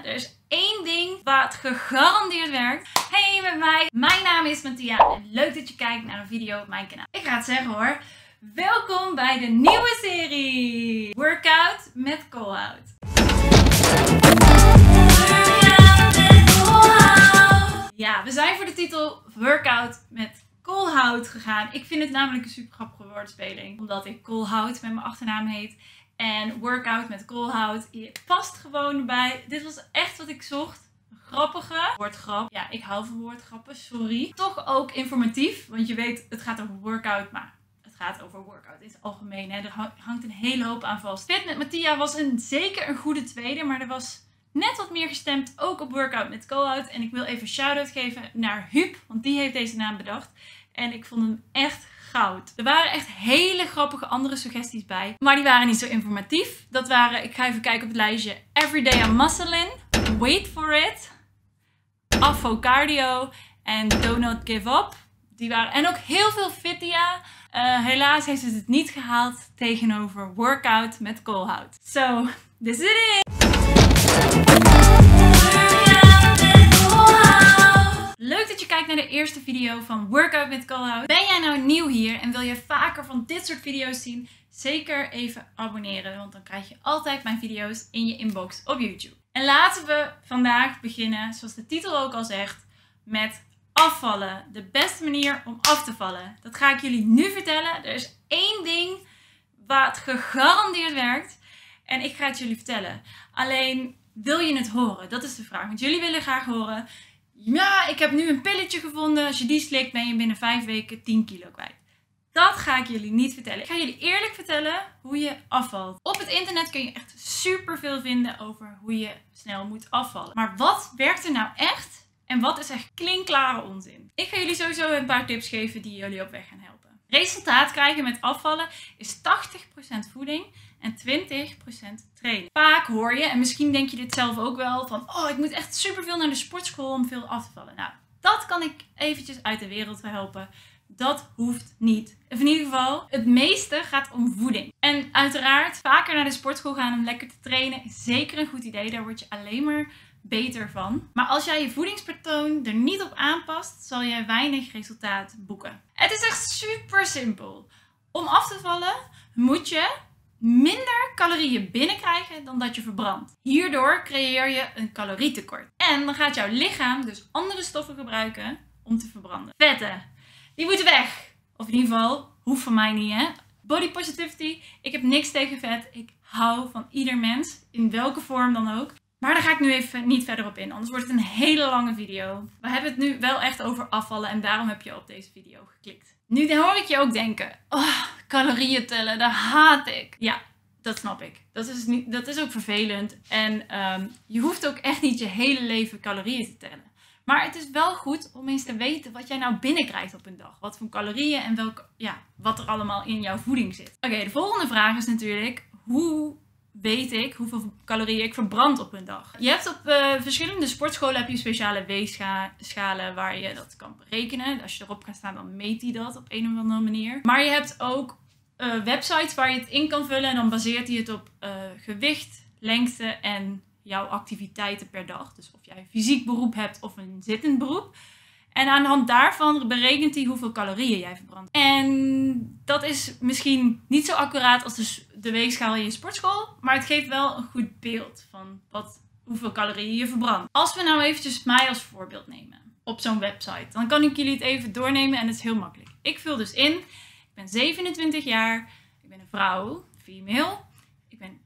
Er is één ding wat gegarandeerd werkt. Hey met mij, mijn naam is Mattia en leuk dat je kijkt naar een video op mijn kanaal. Ik ga het zeggen hoor. Welkom bij de nieuwe serie Workout met Koolhout. Ja, we zijn voor de titel Workout met Koolhout gegaan. Ik vind het namelijk een super grappige woordspeling. Omdat ik Koolhout met mijn achternaam heet. En workout met Koolhout. Je past gewoon erbij. Dit was echt wat ik zocht. Een grappige woordgrap. Ja, ik hou van woordgrappen, sorry. Toch ook informatief. Want je weet, het gaat over workout, maar het gaat over workout in het algemeen. Hè. Er hangt een hele hoop aan vast. Fit met Mattia was zeker een goede tweede. Maar er was net wat meer gestemd ook op Workout met Koolhout. En ik wil even shout-out geven naar Huub. Want die heeft deze naam bedacht. En ik vond hem echt goud. Er waren echt hele grappige andere suggesties bij. Maar die waren niet zo informatief. Dat waren, ik ga even kijken op het lijstje. Everyday I'm Muscling. Wait for it. Afro Cardio. En Do Not Give Up. Die waren, en ook heel veel Fitia. Helaas heeft het niet gehaald tegenover Workout met Koolhout. So, this is it. Leuk dat je kijkt naar de eerste video van Workout met Koolhout. Ben jij nou nieuw hier en wil je vaker van dit soort video's zien? Zeker even abonneren, want dan krijg je altijd mijn video's in je inbox op YouTube. En laten we vandaag beginnen, zoals de titel ook al zegt, met afvallen. De beste manier om af te vallen. Dat ga ik jullie nu vertellen. Er is één ding wat gegarandeerd werkt en ik ga het jullie vertellen. Alleen, wil je het horen? Dat is de vraag, want jullie willen graag horen. Ja, ik heb nu een pilletje gevonden. Als je die slikt ben je binnen 5 weken 10 kilo kwijt. Dat ga ik jullie niet vertellen. Ik ga jullie eerlijk vertellen hoe je afvalt. Op het internet kun je echt super veel vinden over hoe je snel moet afvallen. Maar wat werkt er nou echt? En wat is echt klinkklare onzin? Ik ga jullie sowieso een paar tips geven die jullie op weg gaan helpen. Resultaat krijgen met afvallen is 80% voeding en 20% training. Vaak hoor je, en misschien denk je dit zelf ook wel, van oh, ik moet echt superveel naar de sportschool om veel af te vallen. Nou, dat kan ik eventjes uit de wereld helpen. Dat hoeft niet. Of in ieder geval, het meeste gaat om voeding. En uiteraard, vaker naar de sportschool gaan om lekker te trainen is zeker een goed idee. Daar word je alleen maar beter van. Maar als jij je voedingspatroon er niet op aanpast, zal jij weinig resultaat boeken. Het is echt super simpel. Om af te vallen moet je minder calorieën binnenkrijgen dan dat je verbrandt. Hierdoor creëer je een calorietekort. En dan gaat jouw lichaam dus andere stoffen gebruiken om te verbranden. Vetten, die moeten weg. Of in ieder geval, hoeft van mij niet hè. Body positivity, ik heb niks tegen vet. Ik hou van ieder mens, in welke vorm dan ook. Maar daar ga ik nu even niet verder op in, anders wordt het een hele lange video. We hebben het nu wel echt over afvallen en daarom heb je op deze video geklikt. Nu hoor ik je ook denken, oh, calorieën tellen, dat haat ik. Ja, dat snap ik. Dat is ook vervelend. En je hoeft ook echt niet je hele leven calorieën te tellen. Maar het is wel goed om eens te weten wat jij nou binnenkrijgt op een dag. Wat voor calorieën en wat er allemaal in jouw voeding zit. Oké, de volgende vraag is natuurlijk, hoe weet ik hoeveel calorieën ik verbrand op een dag? Je hebt op verschillende sportscholen heb je speciale weegschalen waar je dat kan berekenen. Als je erop gaat staan, dan meet hij dat op een of andere manier. Maar je hebt ook websites waar je het in kan vullen en dan baseert hij het op gewicht, lengte en jouw activiteiten per dag. Dus of jij een fysiek beroep hebt of een zittend beroep. En aan de hand daarvan berekent hij hoeveel calorieën jij verbrandt. En dat is misschien niet zo accuraat als de weegschaal in je sportschool. Maar het geeft wel een goed beeld van hoeveel calorieën je verbrandt. Als we nou eventjes mij als voorbeeld nemen op zo'n website. Dan kan ik jullie het even doornemen en het is heel makkelijk. Ik vul dus in. Ik ben 27 jaar. Ik ben een vrouw. Female. Ik ben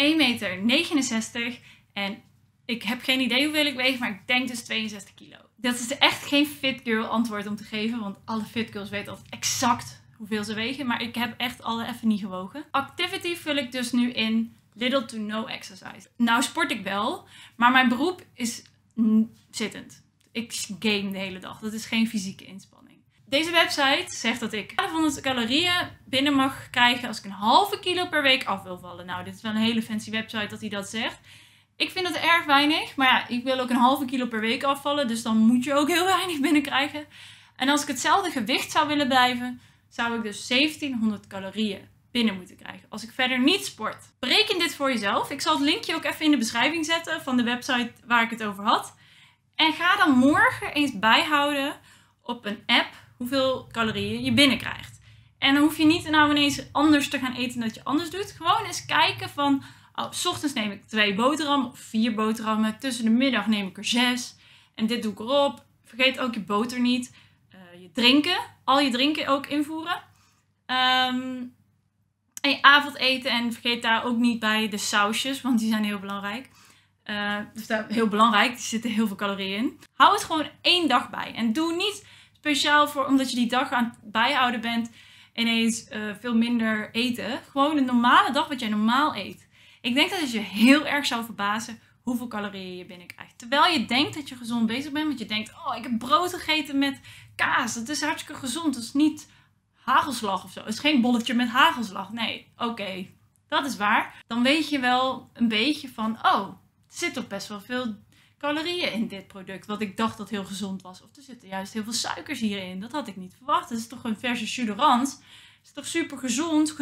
1,69 meter. En ik heb geen idee hoeveel ik weeg. Maar ik denk dus 62 kilo. Dat is echt geen fit girl antwoord om te geven. Want alle fit girls weten altijd exact hoeveel ze wegen. Maar ik heb echt alle even niet gewogen. Activity vul ik dus nu in little to no exercise. Nou sport ik wel. Maar mijn beroep is zittend. Ik game de hele dag. Dat is geen fysieke inspanning. Deze website zegt dat ik 1200 calorieën binnen mag krijgen als ik een halve kilo per week af wil vallen. Nou, dit is wel een hele fancy website dat hij dat zegt. Ik vind dat erg weinig, maar ja, ik wil ook een halve kilo per week afvallen, dus dan moet je ook heel weinig binnenkrijgen. En als ik hetzelfde gewicht zou willen blijven, zou ik dus 1700 calorieën binnen moeten krijgen als ik verder niet sport. Bereken dit voor jezelf. Ik zal het linkje ook even in de beschrijving zetten van de website waar ik het over had. En ga dan morgen eens bijhouden op een app hoeveel calorieën je binnenkrijgt. En dan hoef je niet nou ineens anders te gaan eten dan dat je anders doet. Gewoon eens kijken van, oh, 's ochtends neem ik 2 boterhammen of 4 boterhammen. Tussen de middag neem ik er 6. En dit doe ik erop. Vergeet ook je boter niet. Je drinken. Al je drinken ook invoeren. En je avondeten. En vergeet daar ook niet bij de sausjes. Want die zijn heel belangrijk. Heel belangrijk. Er zitten heel veel calorieën in. Hou het gewoon 1 dag bij. En doe niet speciaal voor omdat je die dag aan het bijhouden bent. Ineens veel minder eten. Gewoon een normale dag wat jij normaal eet. Ik denk dat het je heel erg zou verbazen hoeveel calorieën je binnenkrijgt. Terwijl je denkt dat je gezond bezig bent. Want je denkt, oh, ik heb brood gegeten met kaas. Dat is hartstikke gezond. Dat is niet hagelslag of zo. Het is geen bolletje met hagelslag. Nee, oké. Dat is waar. Dan weet je wel een beetje van, oh, er zit toch best wel veel calorieën in dit product. Wat ik dacht dat heel gezond was. Of er zitten juist heel veel suikers hierin. Dat had ik niet verwacht. Het is toch een verse jus d'orange. Het is toch super gezond.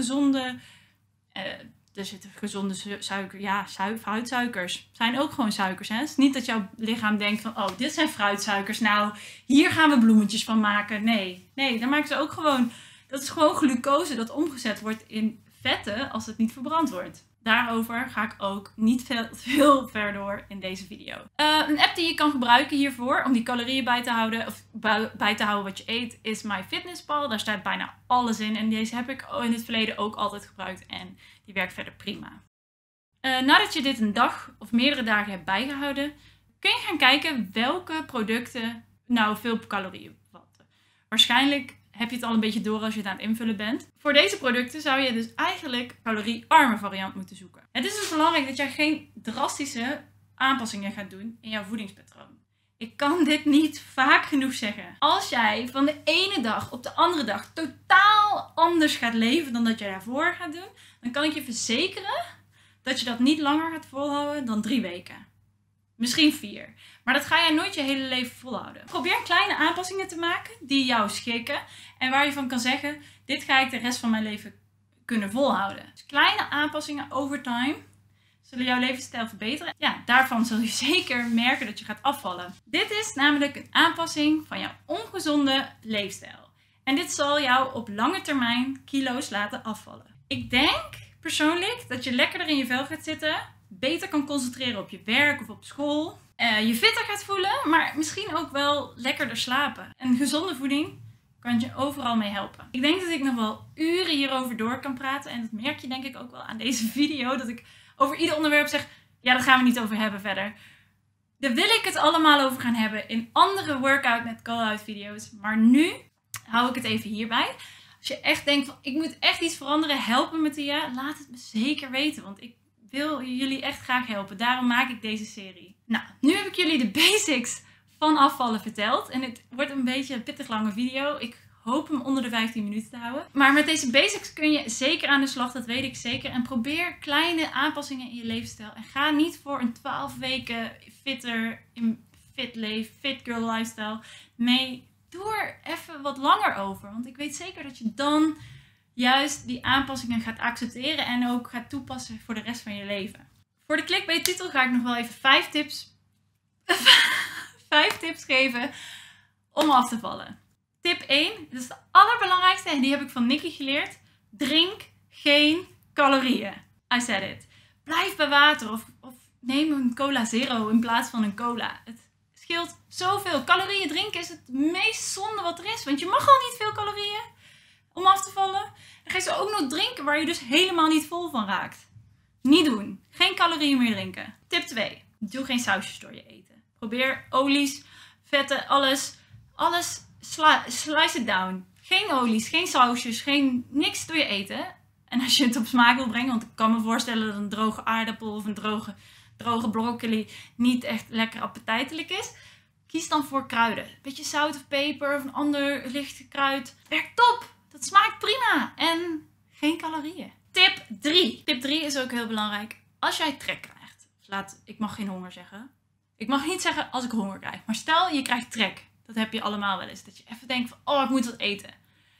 Er zitten gezonde suiker. Ja, fruitsuikers zijn ook gewoon suikers. Hè? Het is niet dat jouw lichaam denkt van, oh, dit zijn fruitsuikers. Nou, hier gaan we bloemetjes van maken. Nee, dan maken ze ook gewoon. Dat is gewoon glucose dat omgezet wordt in vetten als het niet verbrand wordt. Daarover ga ik ook niet veel verder door in deze video. Een app die je kan gebruiken hiervoor om die calorieën bij te houden, of bij te houden wat je eet, is MyFitnessPal. Daar staat bijna alles in en deze heb ik in het verleden ook altijd gebruikt en die werkt verder prima. Nadat je dit een dag of meerdere dagen hebt bijgehouden, kun je gaan kijken welke producten nou veel calorieën bevatten. Waarschijnlijk heb je het al een beetje door als je het aan het invullen bent. Voor deze producten zou je dus eigenlijk caloriearme variant moeten zoeken. Het is dus belangrijk dat jij geen drastische aanpassingen gaat doen in jouw voedingspatroon. Ik kan dit niet vaak genoeg zeggen. Als jij van de ene dag op de andere dag totaal anders gaat leven dan dat je daarvoor gaat doen, dan kan ik je verzekeren dat je dat niet langer gaat volhouden dan 3 weken. Misschien 4. Maar dat ga jij nooit je hele leven volhouden. Probeer kleine aanpassingen te maken die jou schikken. En waar je van kan zeggen, dit ga ik de rest van mijn leven kunnen volhouden. Dus kleine aanpassingen over time zullen jouw levensstijl verbeteren. Ja, daarvan zul je zeker merken dat je gaat afvallen. Dit is namelijk een aanpassing van jouw ongezonde leefstijl. En dit zal jou op lange termijn kilo's laten afvallen. Ik denk persoonlijk dat je lekkerder in je vel gaat zitten, beter kan concentreren op je werk of op school, je fitter gaat voelen, maar misschien ook wel lekkerder slapen. En gezonde voeding kan je overal mee helpen. Ik denk dat ik nog wel uren hierover door kan praten en dat merk je denk ik ook wel aan deze video, dat ik over ieder onderwerp zeg, ja, daar gaan we niet over hebben verder. Daar wil ik het allemaal over gaan hebben in andere workout met call-out video's, maar nu hou ik het even hierbij. Als je echt denkt van, ik moet echt iets veranderen, help me Mattia, laat het me zeker weten, want ik wil jullie echt graag helpen. Daarom maak ik deze serie. Nou, nu heb ik jullie de basics van afvallen verteld. En het wordt een beetje een pittig lange video. Ik hoop hem onder de 15 minuten te houden. Maar met deze basics kun je zeker aan de slag, dat weet ik zeker. En probeer kleine aanpassingen in je levensstijl. En ga niet voor een 12 weken fit girl lifestyle. Nee, doe er even wat langer over. Want ik weet zeker dat je dan juist die aanpassingen gaat accepteren en ook gaat toepassen voor de rest van je leven. Voor de clickbait titel ga ik nog wel even 5 tips geven om af te vallen. Tip 1, dat is de allerbelangrijkste en die heb ik van Nikki geleerd. Drink geen calorieën. I said it. Blijf bij water of neem een cola zero in plaats van een cola. Het scheelt zoveel. Calorieën drinken is het meest zonde wat er is, want je mag al niet veel calorieën om af te vallen. Dan ga je ze ook nog drinken waar je dus helemaal niet vol van raakt. Niet doen. Geen calorieën meer drinken. Tip 2. Doe geen sausjes door je eten. Probeer olies, vetten, alles slice it down. Geen olies, geen sausjes, niks door je eten. En als je het op smaak wil brengen, want ik kan me voorstellen dat een droge aardappel of een droge broccoli niet echt lekker appetijtelijk is. Kies dan voor kruiden. Een beetje zout of peper of een ander licht kruid. Werkt top! Dat smaakt prima en geen calorieën. Tip 3. Tip 3 is ook heel belangrijk. Als jij trek krijgt. Ik mag geen honger zeggen. Ik mag niet zeggen als ik honger krijg. Maar stel je krijgt trek. Dat heb je allemaal wel eens. Dat je even denkt van, oh, ik moet wat eten.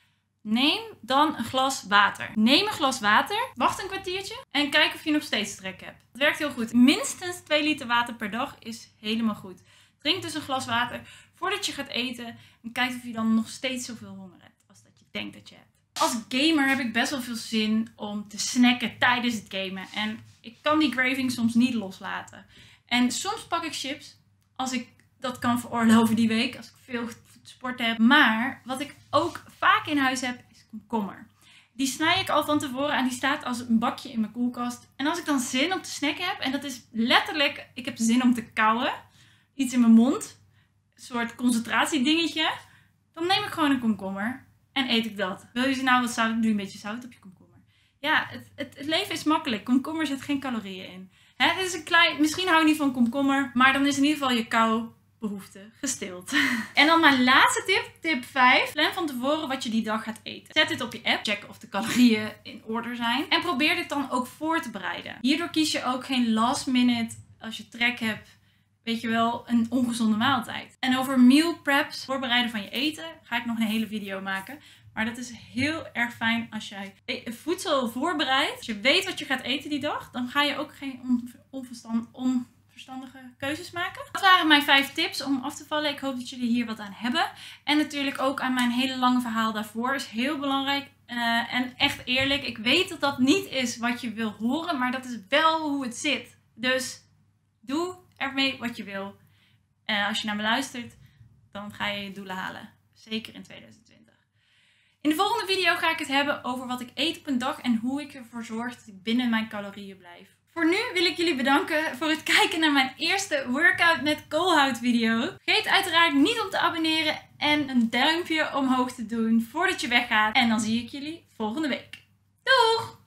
Neem dan een glas water. Neem een glas water, wacht een kwartiertje en kijk of je nog steeds trek hebt. Het werkt heel goed. Minstens 2 liter water per dag is helemaal goed. Drink dus een glas water voordat je gaat eten en kijk of je dan nog steeds zoveel honger hebt als dat je denkt dat je hebt. Als gamer heb ik best wel veel zin om te snacken tijdens het gamen. En ik kan die craving soms niet loslaten. En soms pak ik chips als ik dat kan veroorloven die week. Als ik veel sport heb. Maar wat ik ook vaak in huis heb is komkommer. Die snij ik al van tevoren en die staat als een bakje in mijn koelkast. En als ik dan zin om te snacken heb. En dat is letterlijk, ik heb zin om te kauwen. Iets in mijn mond. Een soort concentratiedingetje. Dan neem ik gewoon een komkommer. En eet ik dat. Wil je nou wat zout? Doe een beetje zout op je komkommer. Ja, het leven is makkelijk. Komkommer zit geen calorieën in. Het is een klein, misschien hou je niet van komkommer. Maar dan is in ieder geval je kauwbehoefte gestild. En dan mijn laatste tip. Tip 5. Plan van tevoren wat je die dag gaat eten. Zet dit op je app. Check of de calorieën in orde zijn. En probeer dit dan ook voor te bereiden. Hierdoor kies je ook geen last minute als je trek hebt. Weet je wel, een ongezonde maaltijd. En over meal preps, voorbereiden van je eten, ga ik nog een hele video maken. Maar dat is heel erg fijn als jij voedsel voorbereidt. Als je weet wat je gaat eten die dag, dan ga je ook geen onverstandige keuzes maken. Dat waren mijn 5 tips om af te vallen. Ik hoop dat jullie hier wat aan hebben. En natuurlijk ook aan mijn hele lange verhaal daarvoor is heel belangrijk. En echt eerlijk, ik weet dat dat niet is wat je wil horen, maar dat is wel hoe het zit. Dus doe ermee wat je wil. En als je naar me luistert, dan ga je je doelen halen. Zeker in 2020. In de volgende video ga ik het hebben over wat ik eet op een dag en hoe ik ervoor zorg dat ik binnen mijn calorieën blijf. Voor nu wil ik jullie bedanken voor het kijken naar mijn eerste workout met koolhout video. Vergeet uiteraard niet om te abonneren en een duimpje omhoog te doen voordat je weggaat. En dan zie ik jullie volgende week. Doeg!